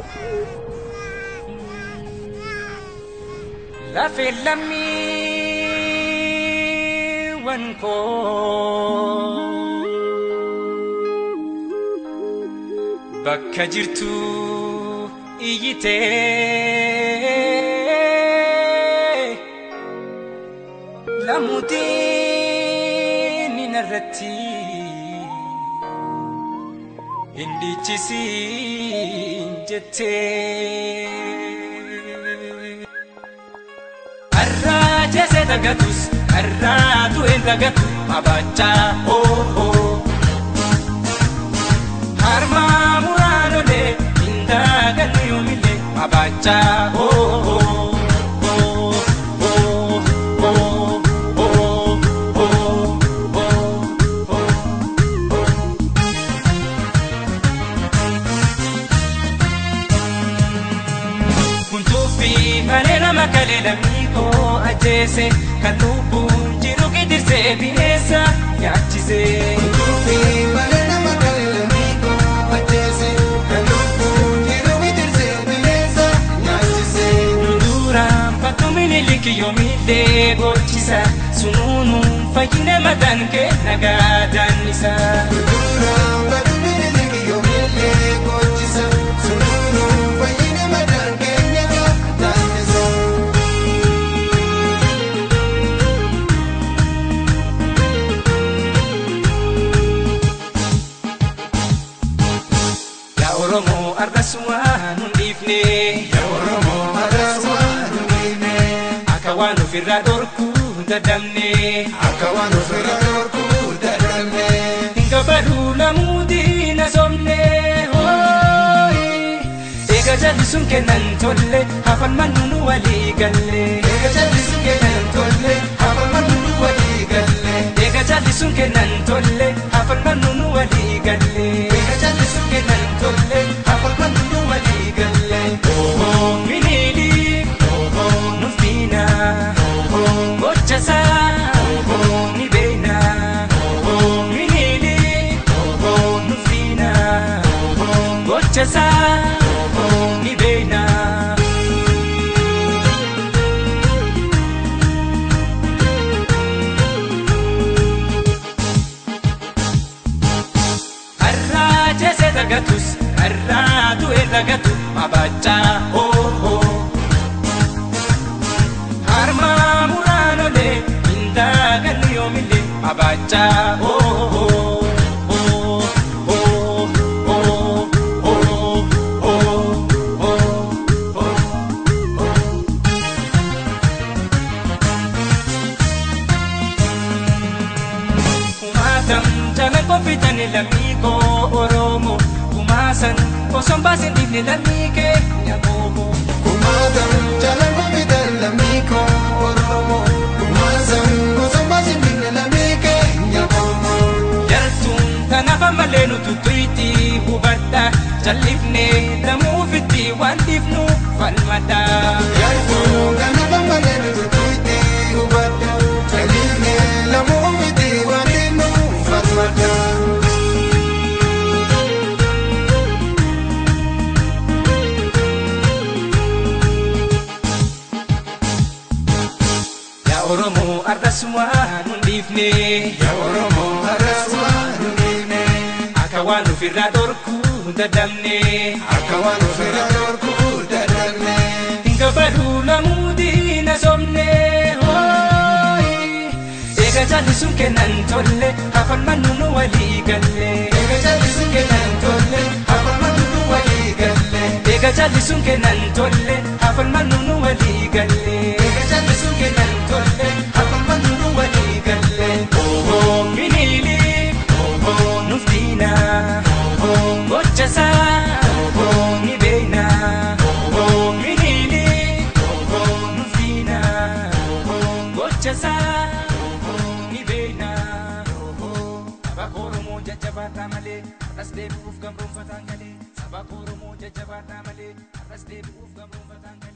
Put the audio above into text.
La filami wanko bakka jirtu iyite lamutin ninarratti indichisi jette Jese dagatus, arratu en dagatu, abacha oh oh. Harma murano le, indaga niyomile, abacha oh oh oh oh oh oh oh oh. Kuntufi manena makalela miko. Ajese kalubun jiru kidirse binesa nyachise Kutufi malena makalele miko Ajese kalubun jiru kidirse binesa nyachise Nuduram patumini liki yomile gochisa Sununu fayine madanke nagadanisa Nuduram patumini liki yomile gochisa Sununu fayine madanke nagadanisa Oromo arraswan undifne Ya Oromo arraswan undifne Akawanu firra dorku dadamne Akawanu firra dorku dadamne Inga badu lamudi nasomne Hoi Ega jalisun kenan tolle Hafal manunu wali galle Ega jalisun kenan tolle Hafal manunu wali galle Ega jalisun kenan tolle Hafal manunu wali galle Ega jalisun kenan tolle Hafal manunu wali galle Oh oh minili Oh oh nufina Oh oh gochasa Oh oh nibena Oh oh minili Oh oh nufina Oh oh gochasa Oh oh nibena Jese dagatus, arratu edagatu, abacha oh oh. Harma murano le, indaga niyomile, abacha oh oh oh oh oh oh oh oh. Kumatam jalan kopitani lamiko Oromo kumasan kosong basin dibni lamike nyabomo Kumatam jalan kopitani lamiko Oromo kumasan kosong basin dibni lamike nyabomo Yartun tanafa malenu tutuiti hubadda jalifne damu fiti wandifnu falmada Yartun tanafa malenu tutuiti hubadda jalifne damu fiti wandifnu falmada Oromo arraswan undifne Ya Oromo arraswan undifne Akawanu firra dorku dadamne Akawanu firra dorku dadamne Inga badu lamudi nasomne Hoi Ega jalisun kenan tolle Hafal manunu wali galle Ega jalisun kenan tolle Hafal manunu wali galle Ega jalisun kenan tolle Hafal manunu wali galle Ega jalisun kenan tolle Hafal manunu wali galle Oh oh minili Oh oh nuftina Oh oh gochasa Oh oh nibena Oh oh minili Oh oh nuftina Oh oh gochasa Oh oh nibena Oh oh Sabakoromo jajabata male Rasde buf gamrum fatangale Sabakoromo jajabata male Rasde buf gamrum fatangale